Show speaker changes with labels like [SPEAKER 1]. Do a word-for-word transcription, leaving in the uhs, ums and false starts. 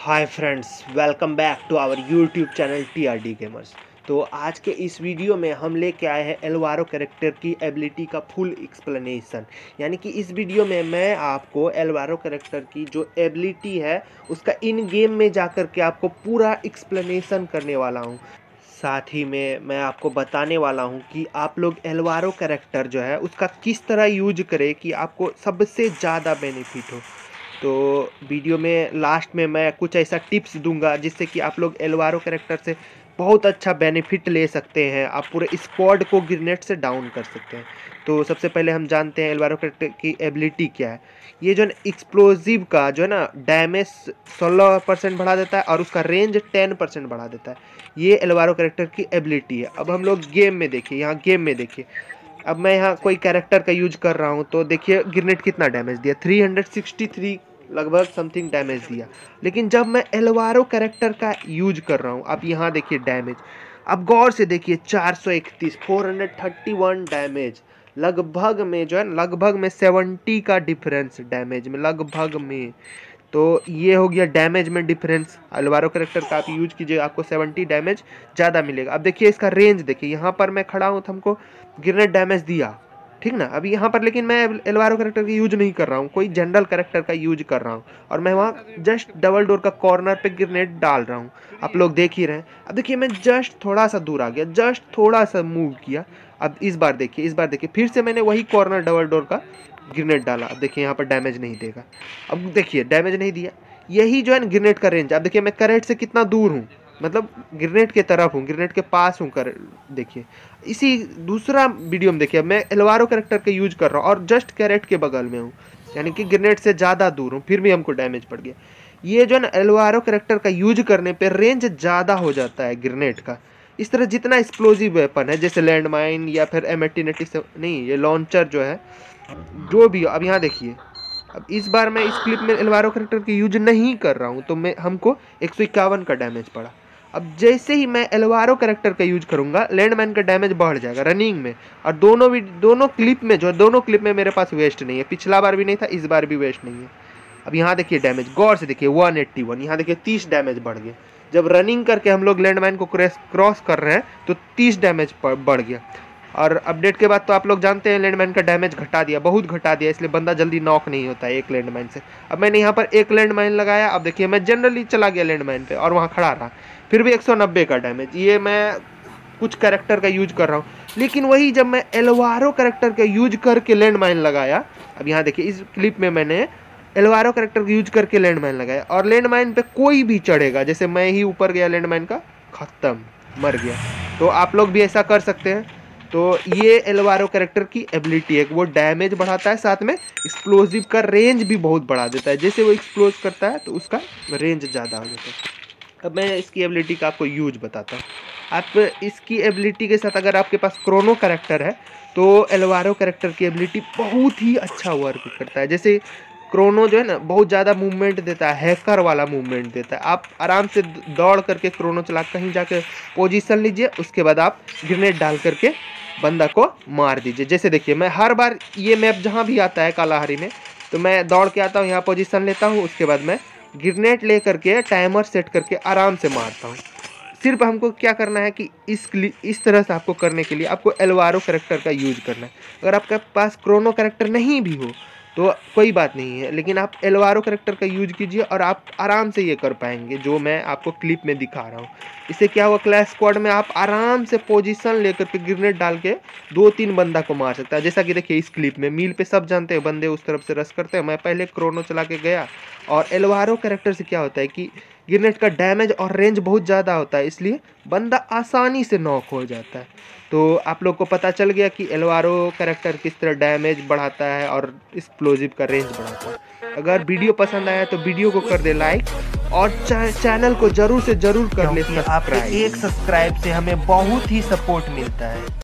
[SPEAKER 1] Hi friends, welcome back to our YouTube channel T R D gamers. तो आज के इस वीडियो में हम लेके आए हैं एलवारो कैरेक्टर की एबिलिटी का फुल एक्सप्लेनेशन। यानी कि इस वीडियो में मैं आपको एलवारो कैरेक्टर की जो एबिलिटी है उसका इन गेम में जाकर के आपको पूरा एक्सप्लेनेशन करने वाला हूँ। साथ ही में मैं आपको बताने वाला हूँ कि आप लोग एलवारो कैरेक्टर जो है उसका किस तरह यूज करें कि आपको सबसे ज़्यादा बेनिफिट हो। तो वीडियो में लास्ट में मैं कुछ ऐसा टिप्स दूंगा जिससे कि आप लोग एलवारो कैरेक्टर से बहुत अच्छा बेनिफिट ले सकते हैं। आप पूरे स्क्वाड को ग्रेनेड से डाउन कर सकते हैं। तो सबसे पहले हम जानते हैं एलवारो कैरेक्टर की एबिलिटी क्या है। ये जो है एक्सप्लोजिव का जो है ना डैमेज सोलह परसेंट बढ़ा देता है और उसका रेंज टेन परसेंट बढ़ा देता है। ये एलवारो कैरेक्टर की एबिलिटी है। अब हम लोग गेम में देखिए, यहाँ गेम में देखिए, अब मैं यहाँ कोई कैरेक्टर का यूज कर रहा हूँ तो देखिए ग्रेनेड कितना डैमेज दिया, थ्री हंड्रेड सिक्सटी थ्री लगभग समथिंग डैमेज दिया। लेकिन जब मैं एलवारो कैरेक्टर का यूज कर रहा हूँ, आप यहाँ देखिए डैमेज, अब गौर से देखिए चार सौ इकतीस, four hundred thirty one damage, लगभग में जो है लगभग में सेवेंटी का डिफरेंस डैमेज में, लगभग में। तो ये हो गया डैमेज में डिफरेंस। एलवारो कैरेक्टर का आप यूज कीजिए, आपको सेवेंटी डैमेज ज़्यादा मिलेगा। अब देखिए इसका रेंज देखिए, यहाँ पर मैं खड़ा हूँ तो हमको ग्रेनेड डैमेज दिया, ठीक ना। अभी यहाँ पर लेकिन मैं एलवारो कैरेक्टर का यूज नहीं कर रहा हूँ, कोई जनरल कैरेक्टर का यूज कर रहा हूँ और मैं वहाँ जस्ट डबल डोर का कॉर्नर पे ग्रेनेड डाल रहा हूँ। आप लोग देख ही रहे हैं। अब देखिए मैं जस्ट थोड़ा सा दूर आ गया, जस्ट थोड़ा सा मूव किया। अब इस बार देखिए, इस बार देखिए फिर से मैंने वही कॉर्नर डबल डोर का ग्रेनेड डाला। अब देखिए यहाँ पर डैमेज नहीं देगा। अब देखिए डैमेज नहीं दिया। यही जो है ना ग्रेनेड का रेंज। अब देखिए मैं कैरेट से कितना दूर हूँ, मतलब ग्रेनेड के तरफ हूँ, ग्रेनेड के पास हूँ कर देखिए। इसी दूसरा वीडियो में देखिए मैं एलवारो कैरेक्टर का यूज कर रहा हूँ और जस्ट कैरेट के बगल में हूँ, यानी कि ग्रेनेड से ज़्यादा दूर हूँ, फिर भी हमको डैमेज पड़ गया। ये जो है ना एलवारो कैरेक्टर का यूज करने पे रेंज ज़्यादा हो जाता है ग्रेनेड का। इस तरह जितना एक्सप्लोजिव वेपन है जैसे लैंड माइन या फिर एम एट्टी नहीं, ये लॉन्चर जो है जो भी हो। अब यहाँ देखिए, अब इस बार मैं इस क्लिप में एलवारो कैरेक्टर की यूज नहीं कर रहा हूँ तो मैं हमको एक सौ इक्यावन का डैमेज पड़ा। अब जैसे ही मैं एलवारो कैरेक्टर का यूज करूंगा लैंडमैन का डैमेज बढ़ जाएगा रनिंग में। और दोनों भी दोनों क्लिप में जो है, दोनों क्लिप में मेरे पास वेस्ट नहीं है, पिछला बार भी नहीं था, इस बार भी वेस्ट नहीं है। अब यहाँ देखिए डैमेज, गौर से देखिए वन एट्टी वन, यहाँ देखिए तीस डैमेज बढ़ गया। जब रनिंग करके हम लोग लैंडमैन को क्रॉस कर रहे हैं तो तीस डैमेज बढ़ गया। और अपडेट के बाद तो आप लोग जानते हैं लैंडमाइन का डैमेज घटा दिया, बहुत घटा दिया, इसलिए बंदा जल्दी नॉक नहीं होता है एक लैंडमाइन से। अब मैंने यहाँ पर एक लैंडमाइन लगाया। अब देखिए मैं जनरली चला गया लैंडमाइन पे और वहाँ खड़ा रहा, फिर भी एक सौ नब्बे का डैमेज। ये मैं कुछ कैरेक्टर का यूज कर रहा हूँ, लेकिन वही जब मैं एलवारो कैरेक्टर का यूज करके लैंडमाइन लगाया, अब यहाँ देखिए इस क्लिप में मैंने एलवारो कैरेक्टर का यूज करके लैंडमाइन लगाया और लैंडमाइन पे कोई भी चढ़ेगा, जैसे मैं ही ऊपर गया लैंडमाइन का, खत्म, मर गया। तो आप लोग भी ऐसा कर सकते हैं। तो ये एलवारो कैरेक्टर की एबिलिटी है, वो डैमेज बढ़ाता है, साथ में एक्सप्लोजिव का रेंज भी बहुत बढ़ा देता है। जैसे वो एक्सप्लोज करता है तो उसका रेंज ज़्यादा हो जाता है। अब मैं इसकी एबिलिटी का आपको यूज बताता हूँ। आप इसकी एबिलिटी के साथ अगर आपके पास क्रोनो कैरेक्टर है तो एलवारो कैरेक्टर की एबिलिटी बहुत ही अच्छा वर्क करता है। जैसे क्रोनो जो है ना बहुत ज़्यादा मूवमेंट देता है, हैकर वाला मूवमेंट देता है। आप आराम से दौड़ करके क्रोनो चला कहीं जाके पोजीशन लीजिए, उसके बाद आप ग्रेनेड डाल करके बंदा को मार दीजिए। जैसे देखिए मैं हर बार ये मैप जहाँ भी आता है कालाहारी में तो मैं दौड़ के आता हूँ, यहाँ पोजीशन लेता हूँ, उसके बाद मैं ग्रेनेड ले करके टाइमर सेट करके आराम से मारता हूँ। सिर्फ हमको क्या करना है कि इस इस तरह से आपको करने के लिए आपको एलवारो कैरेक्टर का यूज करना है। अगर आपके पास क्रोनो कैरेक्टर नहीं भी हो तो कोई बात नहीं है, लेकिन आप एलवारो कैरेक्टर का यूज कीजिए और आप आराम से ये कर पाएंगे जो मैं आपको क्लिप में दिखा रहा हूँ। इससे क्या हुआ, क्लैश स्क्वाड में आप आराम से पोजीशन लेकर के ग्रेनेड डाल के दो तीन बंदा को मार सकता है। जैसा कि देखिए इस क्लिप में मील पे सब जानते हैं बंदे उस तरफ से रश करते हैं, मैं पहले क्रोनो चला के गया। और एलवारो कैरेक्टर से क्या होता है कि ग्रेनेड का डैमेज और रेंज बहुत ज़्यादा होता है, इसलिए बंदा आसानी से नॉक हो जाता है। तो आप लोग को पता चल गया कि एलवारो कैरेक्टर किस तरह डैमेज बढ़ाता है और एक्सप्लोजिव का रेंज बढ़ाता है। अगर वीडियो पसंद आया तो वीडियो को कर दे लाइक और चैनल को जरूर से जरूर कर ले सब्सक्राइब। आपके एक सब्सक्राइब से हमें बहुत ही सपोर्ट मिलता है।